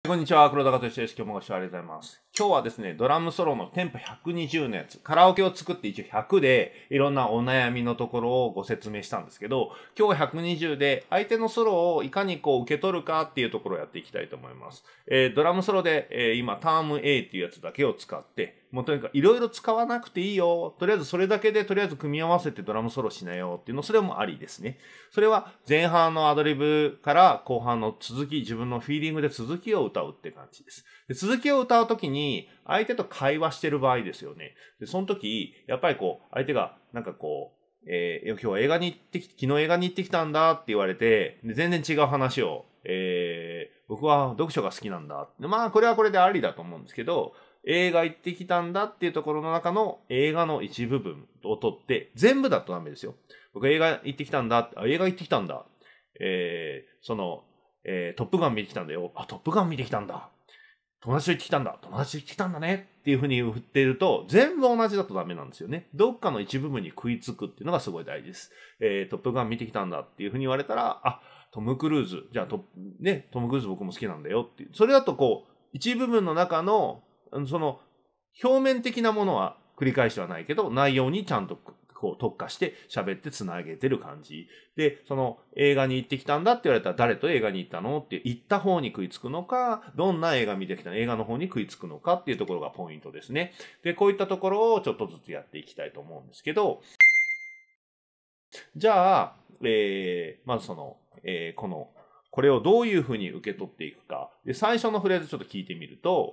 こんにちは、黒田和之です。今日もご視聴ありがとうございます。今日はですね、ドラムソロのテンポ120のやつ、カラオケを作って一応100でいろんなお悩みのところをご説明したんですけど、今日は120で相手のソロをいかに受け取るかっていうところをやっていきたいと思います。ドラムソロで、今ターム A っていうやつだけを使って、もうとにかくいろいろ使わなくていいよ。とりあえずそれだけでとりあえず組み合わせてドラムソロしなよっていうの、それもありですね。それは前半のアドリブから後半の続き、自分のフィーリングで続きを歌うって感じです。で、続きを歌うときに相手と会話してる場合ですよね。で、その時、やっぱり相手が今日は映画に行って昨日映画に行ってきたんだって言われて、で全然違う話を、僕は読書が好きなんだ。まあ、これはこれでありだと思うんですけど、映画行ってきたんだっていうところの中の映画の一部分を取って、全部だとダメですよ。僕映画行ってきたんだ。映画行ってきたんだ。トップガン見てきたんだよ。トップガン見てきたんだ。友達と行ってきたんだ。友達と行ってきたんだね。っていう風に振ってると、全部同じだとダメなんですよね。どっかの一部分に食いつくっていうのがすごい大事です。トップガン見てきたんだっていう風に言われたら、トム・クルーズ。じゃあトム・クルーズ僕も好きなんだよっていう。それだと一部分の中の、表面的なものは繰り返しはないけど、内容にちゃんと特化して喋ってつなげてる感じ。で、映画に行ってきたんだって言われたら誰と映画に行ったのって言った方に食いつくのか、どんな映画見てきたの映画の方に食いつくのかっていうところがポイントですね。で、こういったところをちょっとずつやっていきたいと思うんですけど、じゃあ、まずこれをどういうふうに受け取っていくか。で、最初のフレーズちょっと聞いてみると、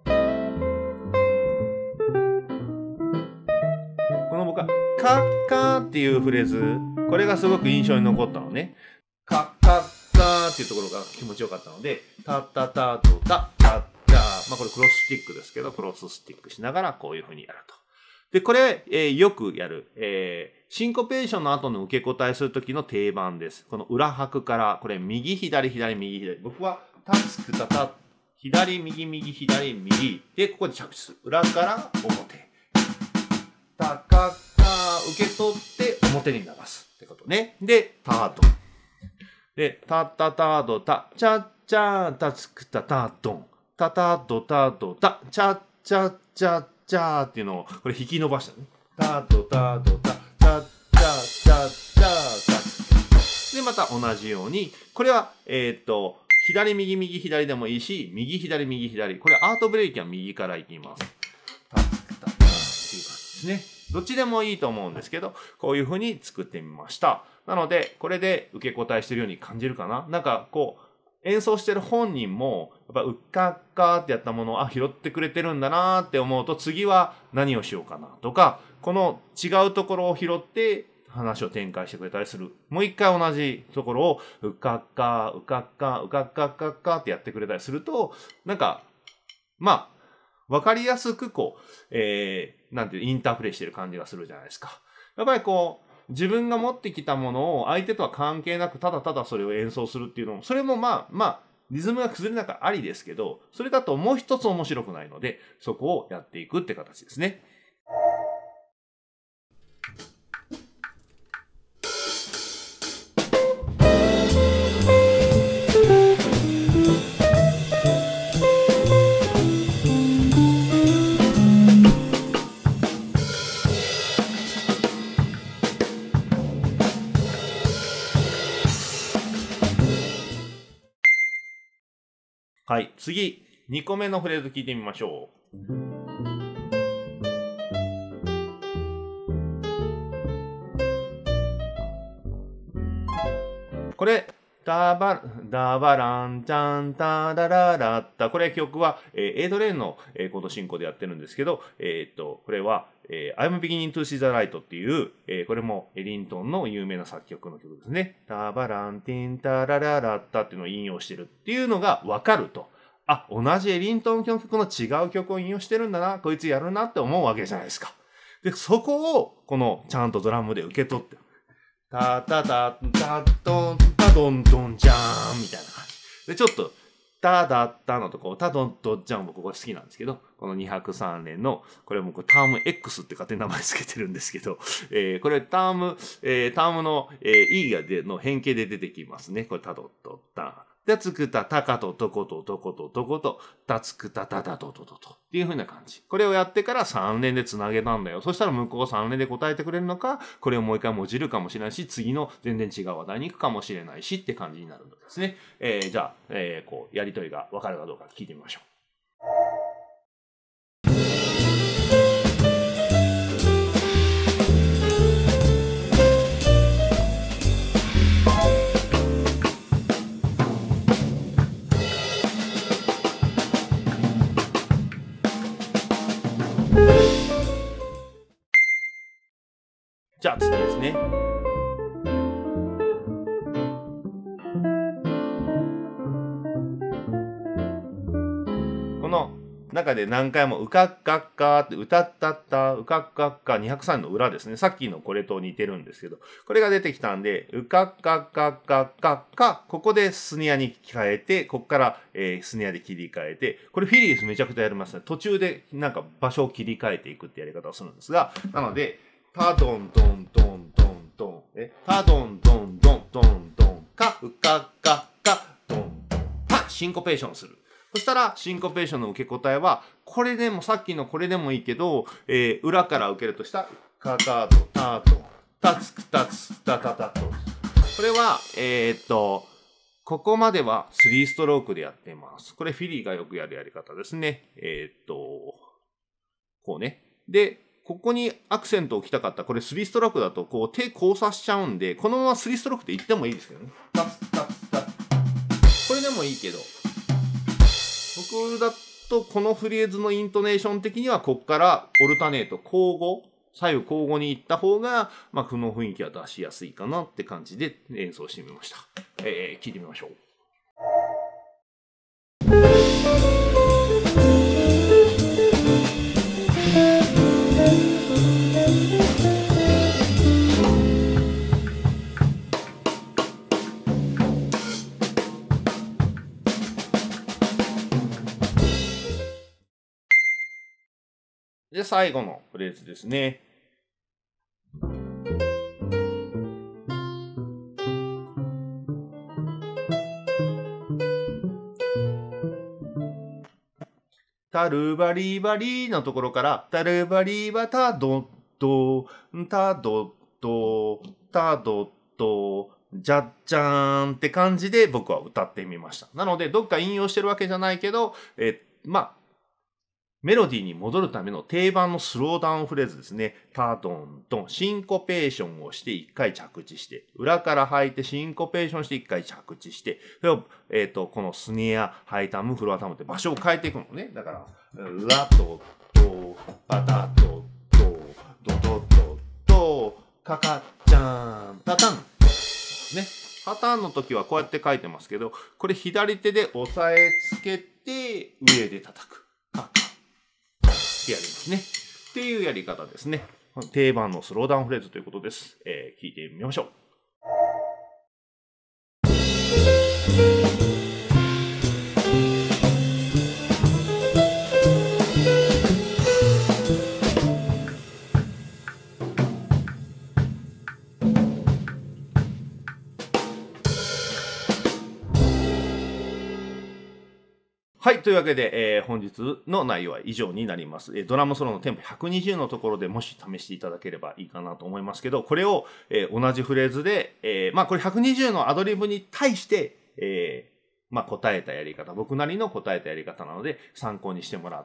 僕はカッカーっていうフレーズ、これがすごく印象に残ったのね。カッカッカーっていうところが気持ちよかったので、タッタタとタッタッター。これクロススティックですけど、クロススティックしながらこういう風にやると。で、これ、よくやる、シンコペーションの後の受け答えするときの定番です。この裏拍から、これ右左左右左。僕はタツクタタ、左右右左右。で、ここで着地する。裏から表。タカカ受け取って表に流すってことね。で、タートン。で、タタタードタ、チャッチャータツクタタートン。タタドタドタ、チャッチャッチャッチャーっていうのを、これ引き伸ばしたね。タドタドタ、チャッチャッチャッチャータツク。で、また同じように、これは、左右右左でもいいし、右左右左。これアートブレーキは右からいきます。タツクタタっていう感じですね。どっちでもいいと思うんですけど、こういう風に作ってみました。なので、これで受け答えしてるように感じるかな？演奏してる本人も、やっぱ、うっかっかってやったものを、拾ってくれてるんだなって思うと、次は何をしようかなとか、この違うところを拾って話を展開してくれたりする。もう一回同じところを、うっかっか、うかっか、うかっかっかっかってやってくれたりすると、わかりやすくインタープレイしてる感じがするじゃないですか。やっぱり自分が持ってきたものを相手とは関係なくただただそれを演奏するっていうのも、それもリズムが崩れなくありですけど、それだともう一つ面白くないので、そこをやっていくって形ですね。はい。次、2個目のフレーズ聞いてみましょう。これ、ダバランチャンタラララッタ。これ曲は、A ドレーンのコード進行でやってるんですけど、これは、I'm beginning to see the light っていう、これもエリントンの有名な作曲の曲ですね。ダバランティンタラララッタっていうのを引用してるっていうのがわかると。同じエリントン曲の違う曲を引用してるんだな、こいつやるなって思うわけじゃないですか。で、そこを、ちゃんとドラムで受け取って、タタタタトンタドンドンジャーンみたいな感じ。で、ちょっと、タダッタのとこ、タドンドンジャーンもここ好きなんですけど、この2拍3連の、これもターム X って勝手に名前つけてるんですけど、これタームの、E がの変形で出てきますね。これタドットタで、つくたたかととこととこととこと、たつくたたたととととっていう風な感じ。これをやってから3連でつなげたんだよ。そしたら向こう3連で答えてくれるのか、これをもう一回もじるかもしれないし、次の全然違う話題に行くかもしれないしって感じになるんですね。じゃあ、こう、やりとりがわかるかどうか聞いてみましょう。じゃあ次ですね。この中で何回もうかっかっかって歌ったったうかっかっか203の裏ですね。さっきのこれと似てるんですけど、これが出てきたんで、うかっかっかっかっかっか、ここでスネアに変えて、ここから、スネアで切り替えて、これフィリーズめちゃくちゃやりますね。途中でなんか場所を切り替えていくってやり方をするんですが、なので、タドンドンドンドンドン、タドンドンドンドンドン、か、うかっかっか、ドンドン、パシンコペーションする。そしたら、シンコペーションの受け答えは、これでも、さっきのこれでもいいけど、裏から受けるとした、かかと、たと、たつくたつ、たたたと。これは、ここまでは3ストロークでやっています。これフィリーがよくやるやり方ですね。こうね。で、ここにアクセントを置きたかった。これ3ストロークだと、こう手交差しちゃうんで、このまま3ストロークって言ってもいいですけどね。たつ、たつ、たつ。これでもいいけど、僕だとこのフレーズのイントネーション的にはここからオルタネート交互左右交互に行った方がこの雰囲気は出しやすいかなって感じで演奏してみました。聞いてみましょう。で、最後のフレーズですね。タルバリバリのところから、タルバリバタドッド、タドッド、タドッド、じゃっじゃーんって感じで僕は歌ってみました。なので、どっか引用してるわけじゃないけど、メロディーに戻るための定番のスローダウンフレーズですね。タドンドン、シンコペーションをして一回着地して、裏から吐いてシンコペーションして一回着地して、それを、このスネア、ハイタム、フロアタムって場所を変えていくのね。だから、ラト、ド、パタト、ド、ドドド、ド、カカッチャン、タタン。ね。パターンの時はこうやって書いてますけど、これ左手で押さえつけて、上で叩く。カカってやりますね。っていうやり方ですね。定番のスローダウンフレーズということです。聞いてみましょう。はい。というわけで、本日の内容は以上になります。ドラムソロのテンポ120のところでもし試していただければいいかなと思いますけど、これを、同じフレーズで、これ120のアドリブに対して、答えたやり方、僕なりの答えたやり方なので参考にしてもらって、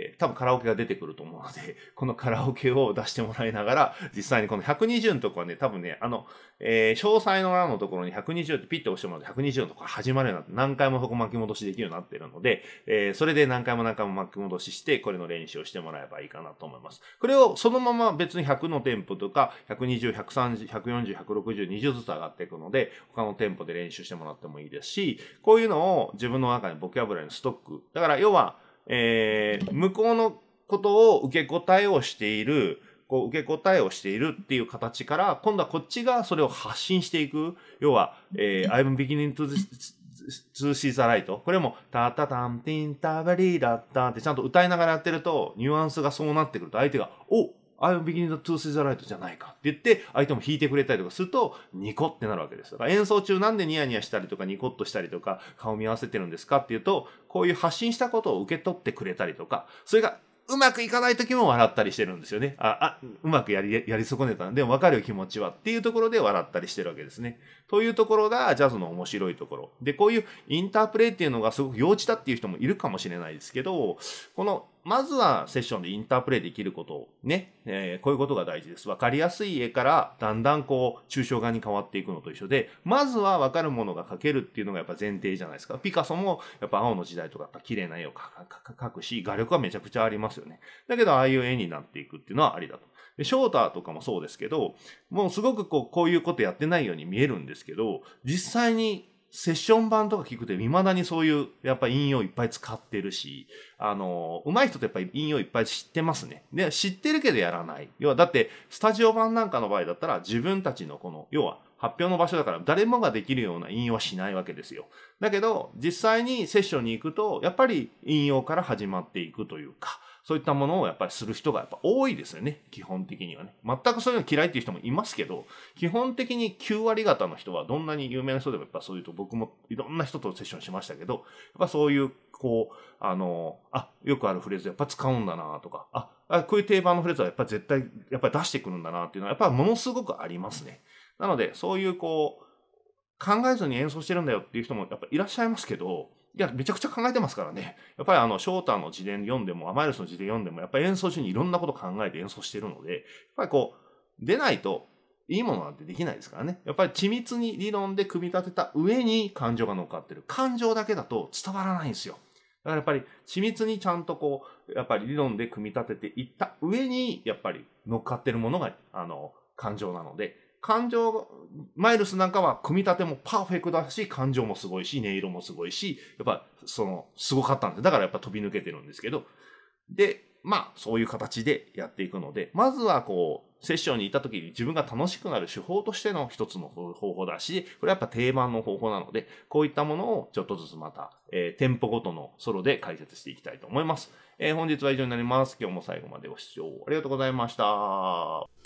多分カラオケが出てくると思うので、このカラオケを出してもらいながら、実際にこの120のところはね、多分ね、詳細の欄のところに120ってピッて押してもらって120のところ始まるようになって何回もそこ巻き戻しできるようになっているので、それで何回も何回も巻き戻しして、これの練習をしてもらえばいいかなと思います。これをそのまま別に100のテンポとか、120、130、140、160、20ずつ上がっていくので、他のテンポで練習してもらってもいいですし、こういうのを自分の中にボキャブラリーのストック。だから要は、向こうのことを受け答えをしている、受け答えをしているっていう形から、今度はこっちがそれを発信していく。要は、I'm beginning to see the light。これも、タタタンティンタバリラッタンってちゃんと歌いながらやってると、ニュアンスがそうなってくると、相手が、お I'm beginning to see the light じゃないかって言って、相手も弾いてくれたりとかすると、ニコってなるわけです。だから演奏中なんでニヤニヤしたりとかニコッとしたりとか、顔見合わせてるんですかっていうと、こういう発信したことを受け取ってくれたりとか、それがうまくいかない時も笑ったりしてるんですよね。うまくやり損ねたんで、わかるよ気持ちはっていうところで笑ったりしてるわけですね。というところがジャズの面白いところ。で、こういうインタープレイっていうのがすごく幼稚だっていう人もいるかもしれないですけど、まずはセッションでインタープレイできることをね、こういうことが大事です。わかりやすい絵からだんだん抽象画に変わっていくのと一緒で、まずはわかるものが描けるっていうのがやっぱ前提じゃないですか。ピカソもやっぱ青の時代とかやっぱ綺麗な絵を描くし、画力はめちゃくちゃありますよね。だけどああいう絵になっていくっていうのはありだと。でショーターとかもそうですけど、もうすごくこういうことやってないように見えるんですけど、実際にセッション版とか聞くと未だにそういうやっぱ引用いっぱい使ってるし、上手い人ってやっぱり引用いっぱい知ってますね。で、知ってるけどやらない。要はだってスタジオ版なんかの場合だったら自分たちの要は発表の場所だから誰もができるような引用はしないわけですよ。だけど実際にセッションに行くとやっぱり引用から始まっていくというか、そういったものをやっぱりする人がやっぱ多いですよね。基本的にはね。全くそういうの嫌いっていう人もいますけど、基本的に9割方の人はどんなに有名な人でもやっぱそういうと、僕もいろんな人とセッションしましたけど、やっぱそういうよくあるフレーズやっぱ使うんだなとか、こういう定番のフレーズはやっぱ絶対やっぱり出してくるんだなっていうのはやっぱりものすごくありますね。なのでそういう考えずに演奏してるんだよっていう人もやっぱいらっしゃいますけど、いや、めちゃくちゃ考えてますからね。やっぱりショーターの自伝読んでも、アマイルスの自伝読んでも、やっぱり演奏中にいろんなこと考えて演奏してるので、やっぱり出ないといいものなんてできないですからね。やっぱり緻密に理論で組み立てた上に感情が乗っかってる。感情だけだと伝わらないんですよ。だからやっぱり緻密にちゃんとやっぱり理論で組み立てていった上に、やっぱり乗っかってるものが、感情なので、マイルスなんかは組み立てもパーフェクトだし、感情もすごいし、音色もすごいし、やっぱすごかったんです。だからやっぱ飛び抜けてるんですけど。で、そういう形でやっていくので、まずはセッションに行った時に自分が楽しくなる手法としての一つの方法だし、これやっぱ定番の方法なので、こういったものをちょっとずつまた、テンポごとのソロで解説していきたいと思います。本日は以上になります。今日も最後までご視聴ありがとうございました。